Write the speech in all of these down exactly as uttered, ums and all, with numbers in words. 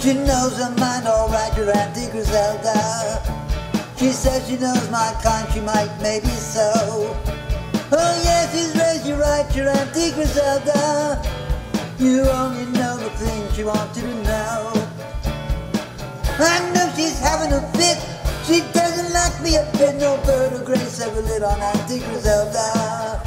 She knows her mind alright, your Auntie Grizelda. She says she knows my kind, she might, maybe so. Oh yes, she's raised you right, your Auntie Grizelda. You only know the things she wants you to know. I know she's having a fit. She doesn't like me a bit. No bird of grace ever lit on Auntie Grizelda.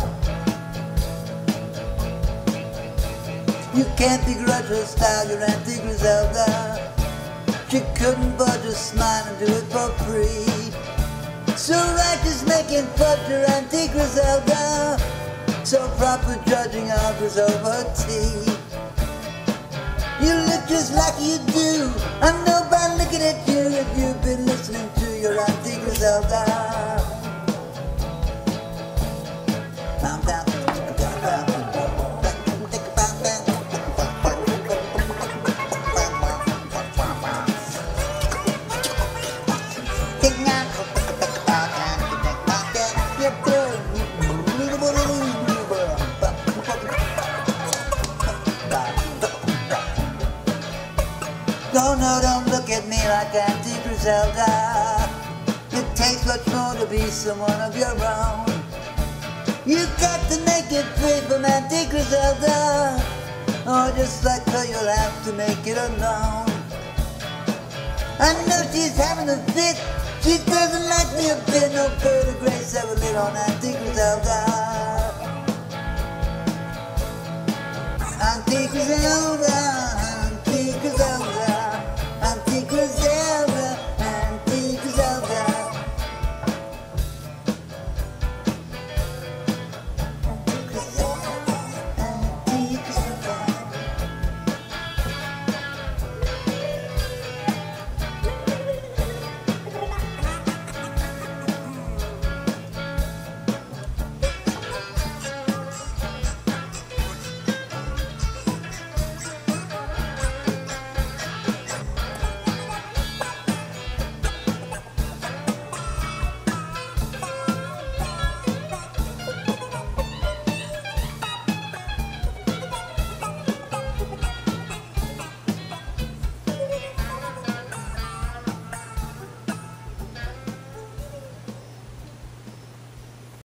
You can't begrudge her style, your Auntie Grizelda. She couldn't budge a smile and do it for free. So righteous making fudge, your Auntie Grizelda. So proper judging offers over tea. You look just like you do. I know by looking at you if you've been listening to your Auntie Grizelda. Calm down. No, no, don't look at me like Auntie Grizelda. It takes much more to be someone of your own. You've got to make it free from Auntie Grizelda, or just like her, you'll have to make it alone. I know she's having a fit. She doesn't like me a bit. No bird of grace ever lit on Auntie Grizelda. Auntie Grizelda.